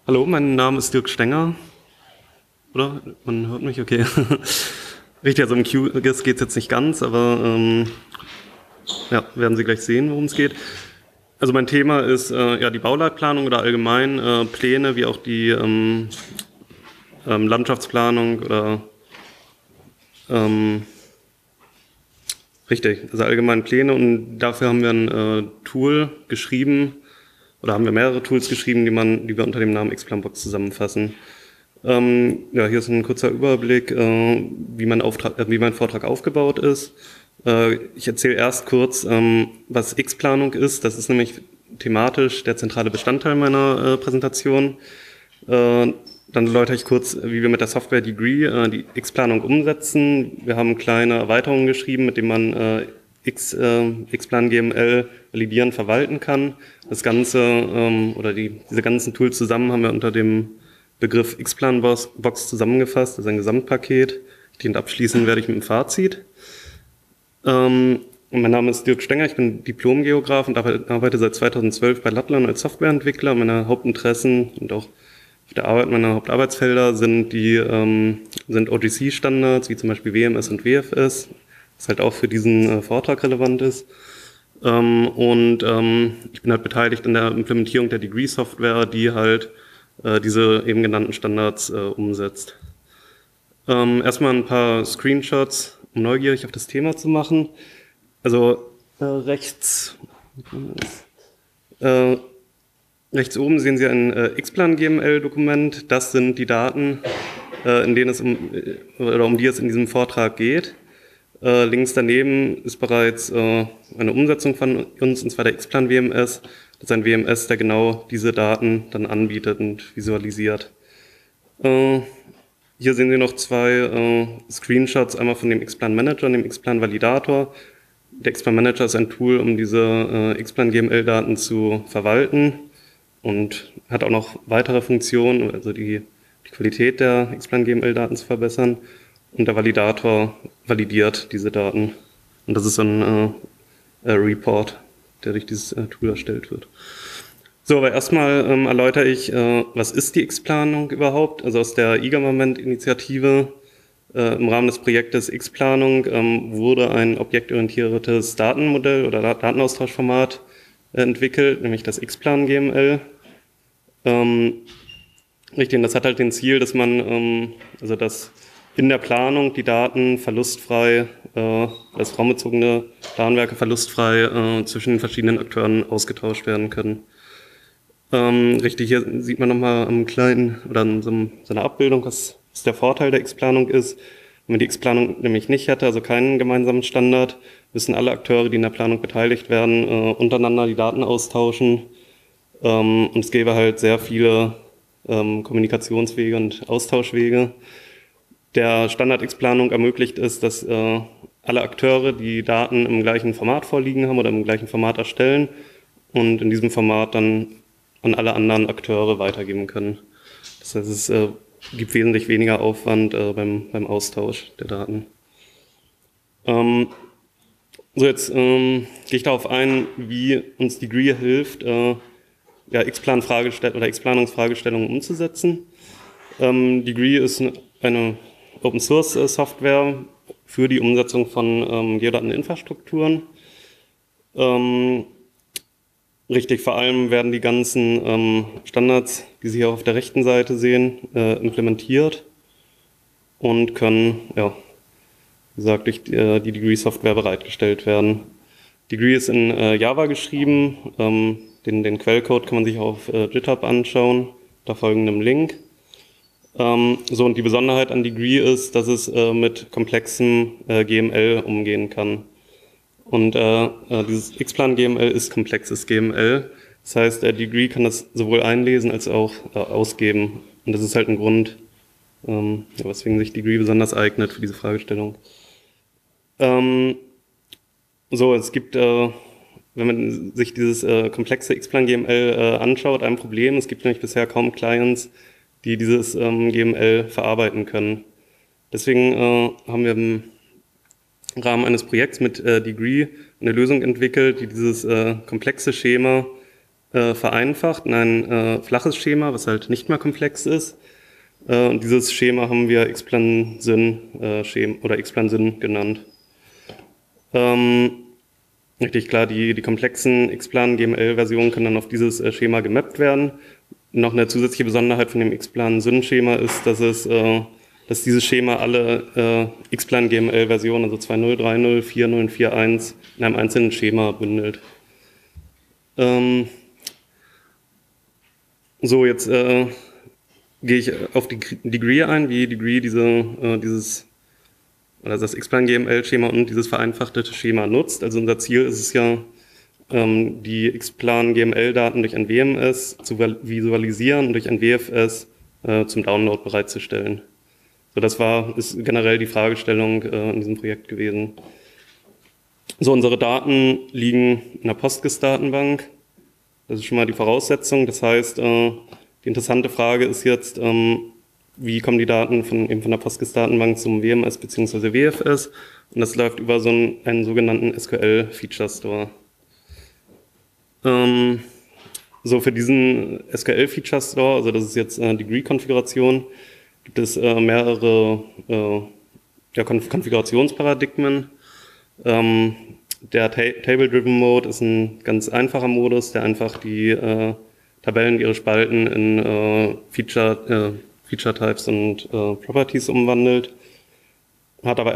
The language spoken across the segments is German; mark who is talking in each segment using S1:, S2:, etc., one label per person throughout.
S1: Hallo, mein Name ist Dirk Stenger. Oder? Man hört mich? Okay. Richtig, also im QGIS geht es jetzt nicht ganz, aber ja, werden Sie gleich sehen, worum es geht. Also mein Thema ist ja die Bauleitplanung oder allgemein Pläne, wie auch die Landschaftsplanung oder richtig, also allgemein Pläne, und dafür haben wir ein Tool geschrieben oder haben wir mehrere Tools geschrieben, die wir unter dem Namen Xplanbox zusammenfassen. Ja, hier ist ein kurzer Überblick, wie mein Vortrag aufgebaut ist. Ich erzähle erst kurz, was X-Planung ist. Das ist nämlich thematisch der zentrale Bestandteil meiner Präsentation. Dann erläutere ich kurz, wie wir mit der Software Degree die X-Planung umsetzen. Wir haben kleine Erweiterungen geschrieben, mit denen man Xplan GML validieren, verwalten kann. Das Ganze oder diese ganzen Tools zusammen haben wir unter dem Begriff Xplanbox zusammengefasst. Das ist ein Gesamtpaket. Und abschließen werde ich mit dem Fazit. Und mein Name ist Dirk Stenger, ich bin Diplom-Geograf und arbeite seit 2012 bei Lattland als Softwareentwickler. Meine Hauptinteressen und auch auf der Arbeit, meine Hauptarbeitsfelder sind OGC-Standards, wie zum Beispiel WMS und WFS, was halt auch für diesen Vortrag relevant ist. Ich bin halt beteiligt an der Implementierung der Degree-Software, die halt diese eben genannten Standards umsetzt. Erstmal ein paar Screenshots, um neugierig auf das Thema zu machen. Also rechts oben sehen Sie ein Xplan GML-Dokument. Das sind die Daten, um die es in diesem Vortrag geht. Links daneben ist bereits eine Umsetzung von uns, und zwar der Xplan WMS. Das ist ein WMS, der genau diese Daten dann anbietet und visualisiert. Hier sehen Sie noch zwei Screenshots, einmal von dem Xplan Manager und dem Xplan Validator. Der Xplan Manager ist ein Tool, um diese Xplan GML-Daten zu verwalten und hat auch noch weitere Funktionen, also die Qualität der Xplan GML-Daten zu verbessern. Und der Validator validiert diese Daten. Und das ist ein Report, der durch dieses Tool erstellt wird. So, aber erstmal erläutere ich, was ist die X-Planung überhaupt? Also aus der IGA-Moment-Initiative im Rahmen des Projektes X-Planung wurde ein objektorientiertes Datenmodell oder Datenaustauschformat entwickelt, nämlich das Xplan GML. Richtig, und das hat halt den Ziel, dass man, dass in der Planung die Daten verlustfrei, das raumbezogene Planwerke verlustfrei zwischen den verschiedenen Akteuren ausgetauscht werden können. Richtig, hier sieht man nochmal am kleinen oder in so einer Abbildung, was der Vorteil der X-Planung ist. Wenn man die X-Planung nämlich nicht hätte, also keinen gemeinsamen Standard, müssen alle Akteure, die in der Planung beteiligt werden, untereinander die Daten austauschen. Und es gäbe halt sehr viele Kommunikationswege und Austauschwege. Der Standard X-Planung ermöglicht es, dass alle Akteure die Daten im gleichen Format vorliegen haben oder im gleichen Format erstellen und in diesem Format dann an alle anderen Akteure weitergeben können. Das heißt, es gibt wesentlich weniger Aufwand beim Austausch der Daten. Jetzt gehe ich darauf ein, wie uns Degree hilft, X-Planungsfragestellungen umzusetzen. Degree ist eine Open-Source-Software für die Umsetzung von Geodateninfrastrukturen. Richtig, vor allem werden die ganzen Standards, die Sie hier auf der rechten Seite sehen, implementiert und können, ja, wie gesagt, durch die Degree-Software bereitgestellt werden. Degree ist in Java geschrieben. Den Quellcode kann man sich auf GitHub anschauen, unter folgendem Link. Und die Besonderheit an Degree ist, dass es mit komplexem GML umgehen kann. Und dieses Xplan GML ist komplexes GML. Das heißt, Degree kann das sowohl einlesen als auch ausgeben. Und das ist halt ein Grund, weswegen sich Degree besonders eignet für diese Fragestellung. Es gibt, wenn man sich dieses komplexe Xplan GML anschaut, ein Problem. Es gibt nämlich bisher kaum Clients, die dieses GML verarbeiten können. Deswegen haben wir im Rahmen eines Projekts mit Degree eine Lösung entwickelt, die dieses komplexe Schema vereinfacht in ein flaches Schema, was halt nicht mehr komplex ist. Und dieses Schema haben wir Xplan-Syn oder Xplan-Syn genannt. Richtig klar, die komplexen Xplan-GML-Versionen können dann auf dieses Schema gemappt werden. Noch eine zusätzliche Besonderheit von dem Xplan-Syn-Schema ist, dass dieses Schema alle Xplan-GML-Versionen, also 2.0, 3.0, 4.0 und 4.1 in einem einzelnen Schema bündelt. So, jetzt gehe ich auf die Degree ein, wie Degree das Xplan-GML-Schema und dieses vereinfachte Schema nutzt. Also unser Ziel ist es ja, die Xplan-GML-Daten durch ein WMS zu visualisieren und durch ein WFS zum Download bereitzustellen. So, ist generell die Fragestellung in diesem Projekt gewesen. So, unsere Daten liegen in der Postgres-Datenbank. Das ist schon mal die Voraussetzung. Das heißt, die interessante Frage ist jetzt, wie kommen die Daten von der Postgres-Datenbank zum WMS bzw. WFS? Und das läuft über einen sogenannten SQL-Feature-Store. So, für diesen SQL-Feature-Store, also das ist jetzt Degree-Konfiguration, gibt es mehrere Konfigurationsparadigmen. Der Table-Driven Mode ist ein ganz einfacher Modus, der einfach die Tabellen, ihre Spalten in Feature-Types und Properties umwandelt. Hat aber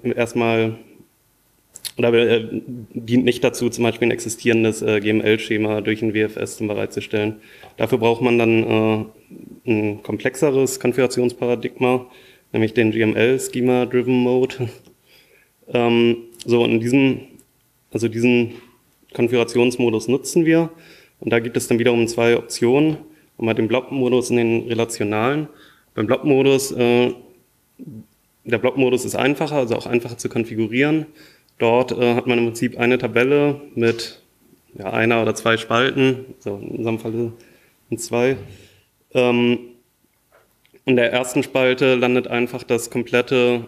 S1: dient nicht dazu, zum Beispiel ein existierendes GML-Schema durch ein WFS bereitzustellen. Dafür braucht man dann ein komplexeres Konfigurationsparadigma, nämlich den GML-Schema-Driven Mode. So, diesen Konfigurationsmodus nutzen wir. Und da gibt es dann wiederum zwei Optionen. Einmal den Blob-Modus und den relationalen. Beim Blob-Modus, der Blob-Modus ist einfacher, also auch einfacher zu konfigurieren. Dort hat man im Prinzip eine Tabelle mit einer oder zwei Spalten, so in unserem Fall sind zwei. In der ersten Spalte landet einfach das komplette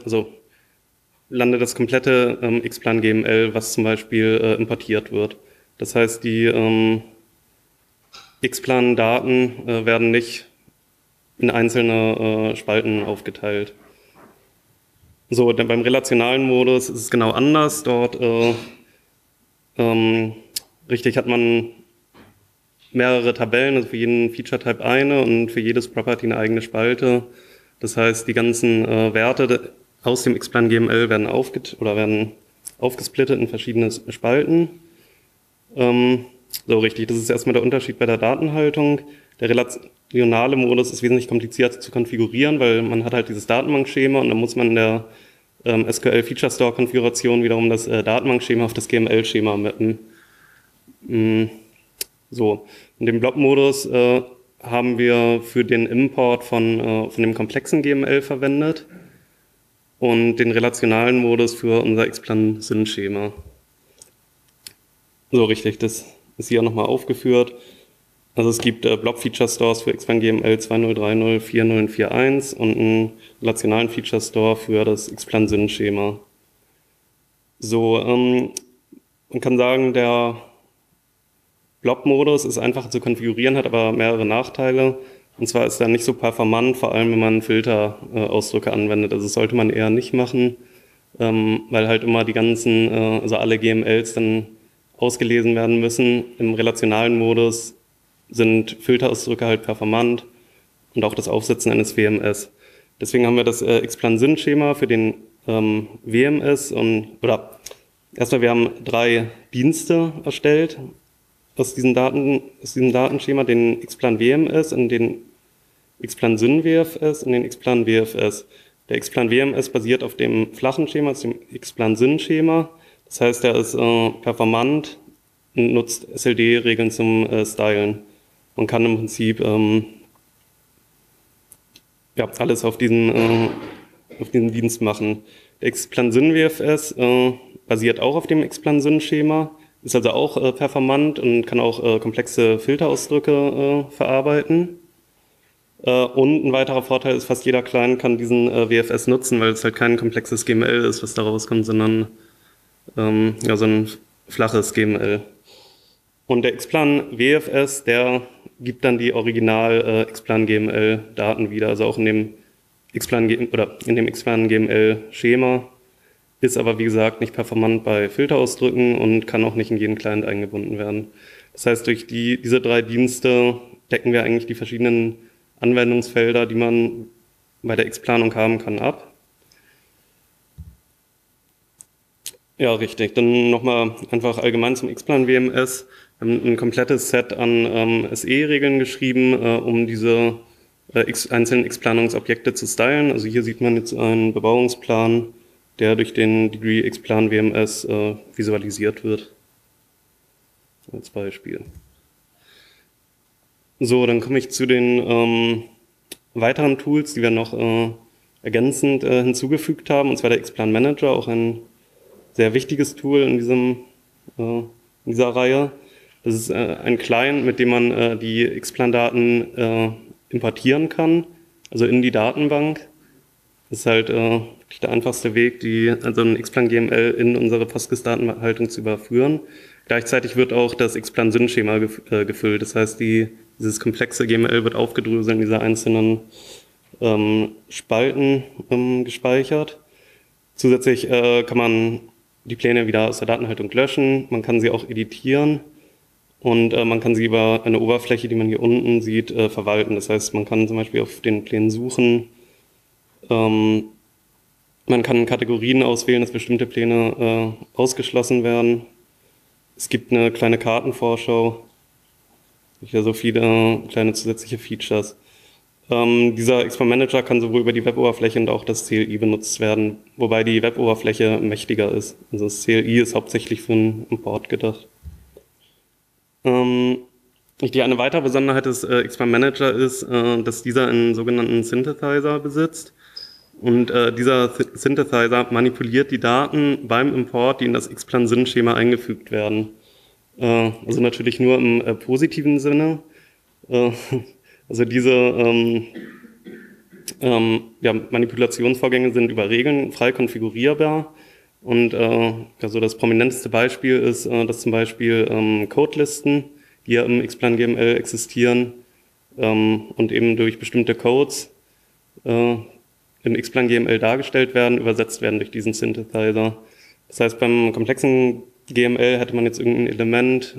S1: Xplan-GML, was zum Beispiel importiert wird. Das heißt, die Xplan-Daten werden nicht in einzelne Spalten aufgeteilt. So, denn beim relationalen Modus ist es genau anders. Dort hat man mehrere Tabellen, also für jeden Feature-Type eine und für jedes Property eine eigene Spalte. Das heißt, die ganzen Werte aus dem Xplan-GML werden aufgesplittet in verschiedene Spalten. So, richtig, das ist erstmal der Unterschied bei der Datenhaltung. Der relationale Modus ist wesentlich komplizierter zu konfigurieren, weil man hat halt dieses Datenbankschema und dann muss man in der SQL-Feature-Store-Konfiguration wiederum das Datenbankschema auf das GML-Schema mappen. So, in dem Blob-Modus haben wir für den Import von dem komplexen GML verwendet und den relationalen Modus für unser Xplan-Syn-Schema. So, richtig, das ist hier nochmal aufgeführt. Also es gibt Blob-Feature-Stores für Xplan-GML 2.0, 3.0, 4.0 und 4.1 und einen relationalen Feature-Store für das Xplan-Syn-Schema. So, man kann sagen, der Blob-Modus ist einfacher zu konfigurieren, hat aber mehrere Nachteile. Und zwar ist er nicht so performant, vor allem wenn man Filterausdrücke anwendet. Also das sollte man eher nicht machen, weil halt immer also alle GMLs dann ausgelesen werden müssen. Im relationalen Modus sind Filterausdrücke halt performant und auch das Aufsetzen eines WMS. Deswegen haben wir das Xplan-Syn-Schema für den WMS erstmal, wir haben 3 Dienste erstellt aus diesem Datenschema, den Xplan-WMS und den Xplan-Syn-WFS und den Xplan-WFS. Der Xplan-WMS basiert auf dem flachen Schema, also dem Xplan-Syn-Schema. Das heißt, er ist performant und nutzt SLD-Regeln zum Stylen. Man kann im Prinzip alles auf diesen Dienst machen. Der Xplan-Syn-WFS basiert auch auf dem Xplan-Syn-Schema, ist also auch performant und kann auch komplexe Filterausdrücke verarbeiten. Und ein weiterer Vorteil ist, fast jeder Client kann diesen WFS nutzen, weil es halt kein komplexes GML ist, was da rauskommt, sondern so ein flaches GML. Und der Xplan WFS, der gibt dann die Original Xplan GML Daten wieder, also auch in dem Xplan GML Schema, ist aber wie gesagt nicht performant bei Filterausdrücken und kann auch nicht in jeden Client eingebunden werden. Das heißt, durch diese 3 Dienste decken wir eigentlich die verschiedenen Anwendungsfelder, die man bei der Xplanung haben kann, ab. Ja, richtig. Dann nochmal einfach allgemein zum Xplan WMS. Wir haben ein komplettes Set an SE-Regeln geschrieben, um diese einzelnen Xplanungsobjekte zu stylen. Also hier sieht man jetzt einen Bebauungsplan, der durch den Degree Xplan WMS visualisiert wird. Als Beispiel. So, dann komme ich zu den weiteren Tools, die wir noch ergänzend hinzugefügt haben, und zwar der Xplan Manager, auch ein sehr wichtiges Tool in dieser Reihe. Das ist ein Client, mit dem man die Xplan-Daten importieren kann, also in die Datenbank. Das ist halt der einfachste Weg, also ein Xplan GML in unsere Postgres-Datenhaltung zu überführen. Gleichzeitig wird auch das Xplan-Syn-Schema gefüllt. Das heißt, dieses komplexe GML wird aufgedröselt in diese einzelnen Spalten gespeichert. Zusätzlich kann man die Pläne wieder aus der Datenhaltung löschen. Man kann sie auch editieren und man kann sie über eine Oberfläche, die man hier unten sieht, verwalten. Das heißt, man kann zum Beispiel auf den Plänen suchen. Man kann Kategorien auswählen, dass bestimmte Pläne ausgeschlossen werden. Es gibt eine kleine Kartenvorschau. Ja, so viele kleine zusätzliche Features. Dieser Xplan Manager kann sowohl über die Web-Oberfläche und auch das CLI benutzt werden, wobei die Web-Oberfläche mächtiger ist. Also das CLI ist hauptsächlich für einen Import gedacht. Eine weitere Besonderheit des Xplan Manager ist, dass dieser einen sogenannten Synthesizer besitzt. Und dieser Synthesizer manipuliert die Daten beim Import, die in das Xplan-Syn-Schema eingefügt werden. Also natürlich nur im positiven Sinne. Also diese Manipulationsvorgänge sind über Regeln frei konfigurierbar. Und also das prominenteste Beispiel ist, dass zum Beispiel Codelisten, die ja im Xplan GML existieren und eben durch bestimmte Codes in Xplan GML dargestellt werden, übersetzt werden durch diesen Synthesizer. Das heißt, beim komplexen GML hätte man jetzt irgendein Element,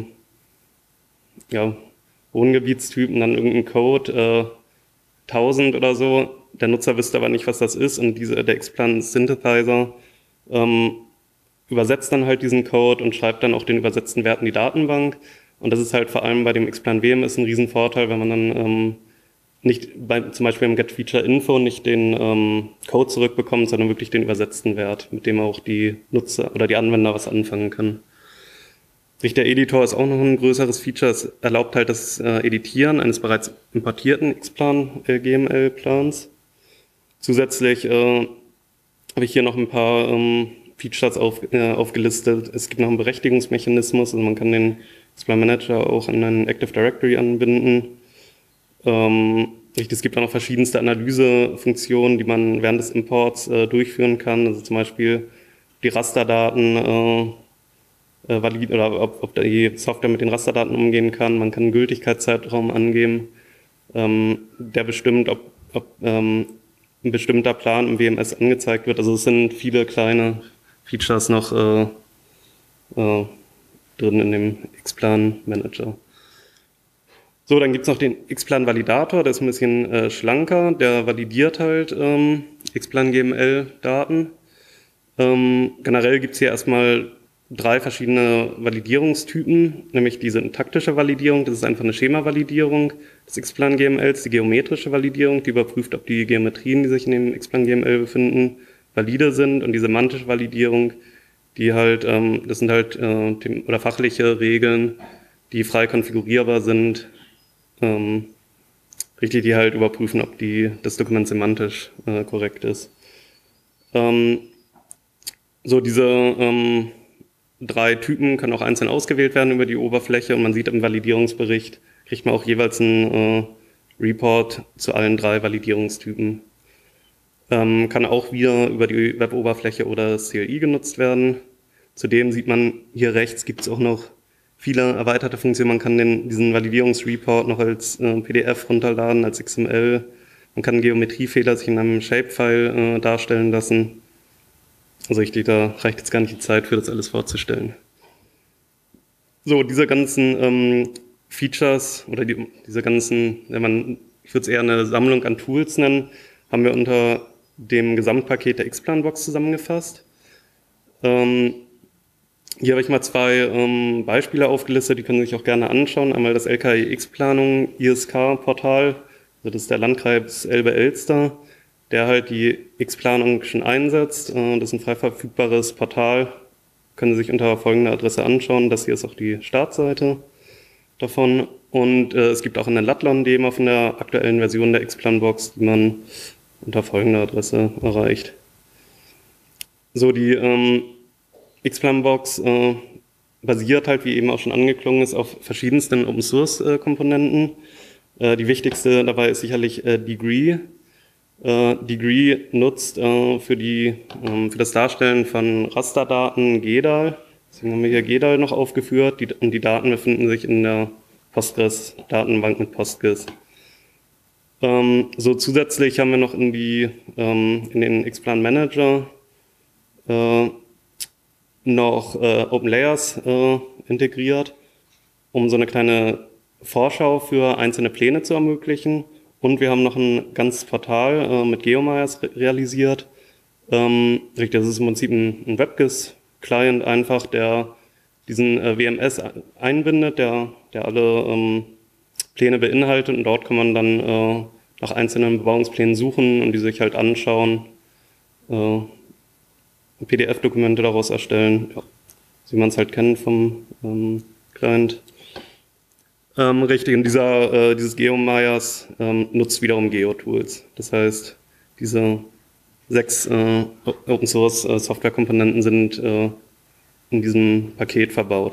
S1: Wohngebietstypen, dann irgendeinen Code, 1000 oder so. Der Nutzer wüsste aber nicht, was das ist, und der Xplan Synthesizer übersetzt dann halt diesen Code und schreibt dann auch den übersetzten Wert in die Datenbank. Und das ist halt vor allem bei dem Xplan WMS ein Riesenvorteil, wenn man dann nicht zum Beispiel im GetFeatureInfo nicht den Code zurückbekommt, sondern wirklich den übersetzten Wert, mit dem auch die Nutzer oder die Anwender was anfangen können. Der Editor ist auch noch ein größeres Feature. Es erlaubt halt das Editieren eines bereits importierten Xplan GML-Plans. Zusätzlich habe ich hier noch ein paar Features aufgelistet. Es gibt noch einen Berechtigungsmechanismus, also man kann den Xplan Manager auch an einen Active Directory anbinden. Es gibt auch noch verschiedenste Analysefunktionen, die man während des Imports durchführen kann. Also zum Beispiel die Rasterdaten oder ob die Software mit den Rasterdaten umgehen kann. Man kann einen Gültigkeitszeitraum angeben, der bestimmt, ob ein bestimmter Plan im WMS angezeigt wird. Also es sind viele kleine Features noch drin in dem Xplan Manager. So, dann gibt es noch den Xplan Validator, der ist ein bisschen schlanker, der validiert halt Xplan GML Daten. Generell gibt es hier erstmal 3 verschiedene Validierungstypen, nämlich die syntaktische Validierung, das ist einfach eine Schema-Validierung des Xplan GMLs, die geometrische Validierung, die überprüft, ob die Geometrien, die sich in dem Xplan GML befinden, valide sind, und die semantische Validierung, die halt, das sind halt oder fachliche Regeln, die frei konfigurierbar sind, die halt überprüfen, ob das Dokument semantisch korrekt ist. Diese 3 Typen können auch einzeln ausgewählt werden über die Oberfläche, und man sieht im Validierungsbericht, kriegt man auch jeweils einen Report zu allen 3 Validierungstypen. Kann auch wieder über die Web-Oberfläche oder das CLI genutzt werden. Zudem sieht man hier rechts, gibt es auch noch viele erweiterte Funktionen. Man kann diesen Validierungsreport noch als PDF runterladen, als XML. Man kann Geometriefehler sich in einem Shapefile darstellen lassen. Also da reicht jetzt gar nicht die Zeit für, das alles vorzustellen. So, diese ganzen Features oder diese ganzen, ich würde es eher eine Sammlung an Tools nennen, haben wir unter dem Gesamtpaket der Xplan-Box zusammengefasst. Hier habe ich mal zwei Beispiele aufgelistet, die können Sie sich auch gerne anschauen. Einmal das LKI-X-Planung ISK-Portal, also das ist der Landkreis Elbe-Elster, der halt die X-Planung schon einsetzt. Das ist ein frei verfügbares Portal, können Sie sich unter folgender Adresse anschauen. Das hier ist auch die Startseite davon. Und es gibt auch eine Latlon-Demo von der aktuellen Version der X-Plan-Box, die man unter folgender Adresse erreicht. So, die X-Plan-Box basiert halt, wie eben auch schon angeklungen ist, auf verschiedensten Open-Source-Komponenten. Die wichtigste dabei ist sicherlich Degree. Degree nutzt für das Darstellen von Rasterdaten GEDAL. Deswegen haben wir hier GEDAL noch aufgeführt und die Daten befinden sich in der Postgres-Datenbank mit Postgres. So zusätzlich haben wir noch in den Xplan Manager noch OpenLayers integriert, um so eine kleine Vorschau für einzelne Pläne zu ermöglichen. Und wir haben noch ein ganzes Portal mit GeoMyers realisiert. Das ist im Prinzip ein WebGIS-Client einfach, der diesen WMS einbindet, der alle Pläne beinhaltet. Und dort kann man dann nach einzelnen Bebauungsplänen suchen und die sich halt anschauen, PDF-Dokumente daraus erstellen, ja, wie man es halt kennt vom Client. Richtig, und dieses GeoMyers nutzt wiederum GeoTools. Das heißt, diese 6 Open-Source-Software-Komponenten sind in diesem Paket verbaut.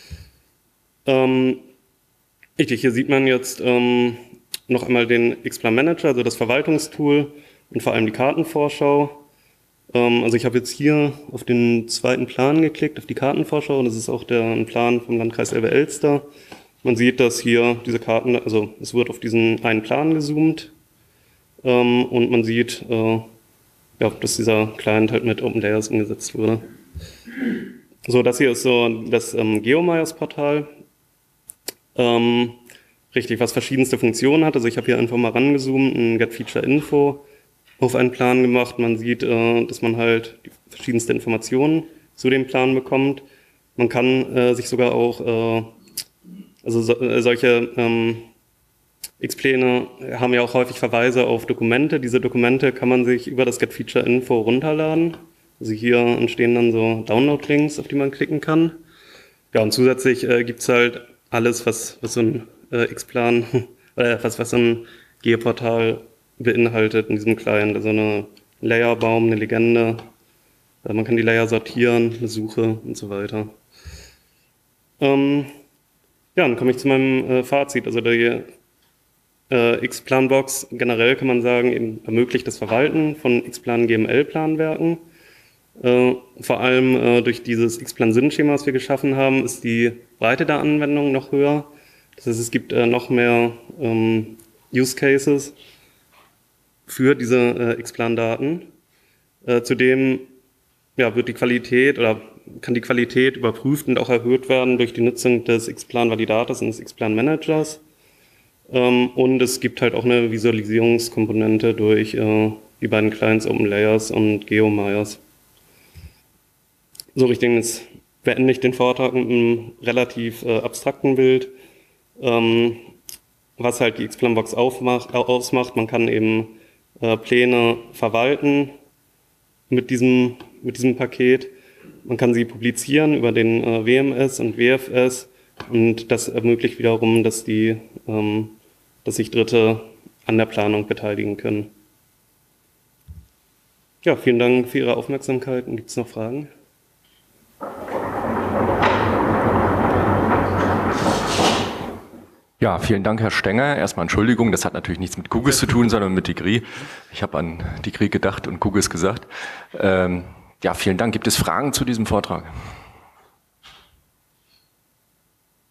S1: Richtig, hier sieht man jetzt noch einmal den Xplan Manager, also das Verwaltungstool und vor allem die Kartenvorschau. Also ich habe jetzt hier auf den zweiten Plan geklickt, auf die Kartenvorschau, und das ist auch ein Plan vom Landkreis Elbe-Elster. Man sieht, dass hier diese Karten, also es wird auf diesen einen Plan gezoomt und man sieht, ja, dass dieser Client halt mit OpenLayers umgesetzt wurde. So, das hier ist so das GeoMyers-Portal. Richtig, was verschiedenste Funktionen hat. Also ich habe hier einfach mal rangezoomt, ein GetFeatureInfo auf einen Plan gemacht. Man sieht, dass man halt die verschiedensten Informationen zu dem Plan bekommt. Man kann sich sogar auch solche X-Pläne haben ja auch häufig Verweise auf Dokumente. Diese Dokumente kann man sich über das GetFeatureInfo runterladen. Also hier entstehen dann so Download-Links, auf die man klicken kann. Ja, und zusätzlich gibt es halt alles, was so ein X-Plan oder was so ein Geoportal beinhaltet in diesem Client. Also eine Layerbaum, eine Legende. Man kann die Layer sortieren, eine Suche und so weiter. Ja, dann komme ich zu meinem Fazit. Also die Xplan-Box generell kann man sagen, eben ermöglicht das Verwalten von Xplan GML-Planwerken. Vor allem durch dieses Xplan-Sinnschema, was wir geschaffen haben, ist die Breite der Anwendung noch höher. Das heißt, es gibt noch mehr Use Cases für diese Xplan-Daten. Zudem ja, wird die Qualität oder kann die Qualität überprüft und auch erhöht werden durch die Nutzung des Xplan-Validators und des Xplan-Managers. Und es gibt halt auch eine Visualisierungskomponente durch die beiden Clients OpenLayers und GeoMyers. So, richtig, jetzt beende ich den Vortrag mit einem relativ abstrakten Bild, was halt die Xplan-Box ausmacht. Man kann eben Pläne verwalten mit diesem Paket. Man kann sie publizieren über den WMS und WFS und das ermöglicht wiederum, dass sich Dritte an der Planung beteiligen können. Ja, vielen Dank für Ihre Aufmerksamkeit. Gibt es noch Fragen?
S2: Ja, vielen Dank, Herr Stenger. Erstmal Entschuldigung, das hat natürlich nichts mit QGIS zu tun, sondern mit Degree. Ich habe an Degree gedacht und QGIS gesagt. Ja, vielen Dank. Gibt es Fragen zu diesem Vortrag?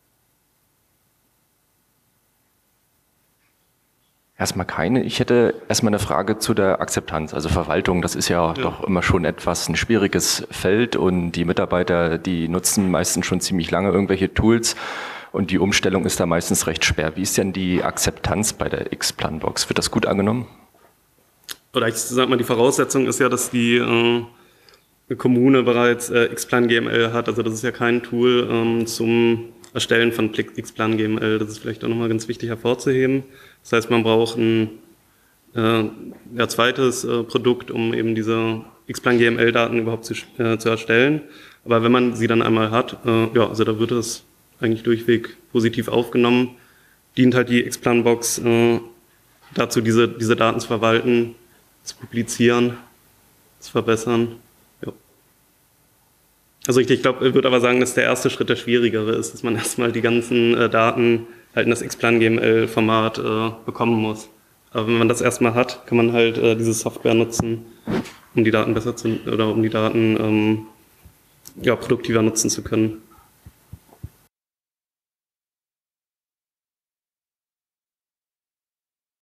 S2: Erstmal keine. Ich hätte erstmal eine Frage zu der Akzeptanz. Also Verwaltung, das ist ja doch immer schon ein schwieriges Feld und die Mitarbeiter, die nutzen meistens schon ziemlich lange irgendwelche Tools und die Umstellung ist da meistens recht schwer. Wie ist denn die Akzeptanz bei der Xplan-Box? Wird das gut angenommen?
S1: Oder ich sag mal, die Voraussetzung ist ja, dass die Kommune bereits Xplan GML hat. Also das ist ja kein Tool zum Erstellen von Xplan GML. Das ist vielleicht auch nochmal ganz wichtig hervorzuheben. Das heißt, man braucht ein zweites Produkt, um eben diese Xplan GML-Daten überhaupt zu erstellen. Aber wenn man sie dann einmal hat, also da wird es eigentlich durchweg positiv aufgenommen. Dient halt die Xplan-Box dazu, diese Daten zu verwalten, zu publizieren, zu verbessern. Ja. Also ich glaube, ich würde aber sagen, dass der erste Schritt der schwierigere ist, dass man erstmal die ganzen Daten halt in das Xplan GML-Format bekommen muss. Aber wenn man das erstmal hat, kann man halt diese Software nutzen, um die Daten produktiver nutzen zu können.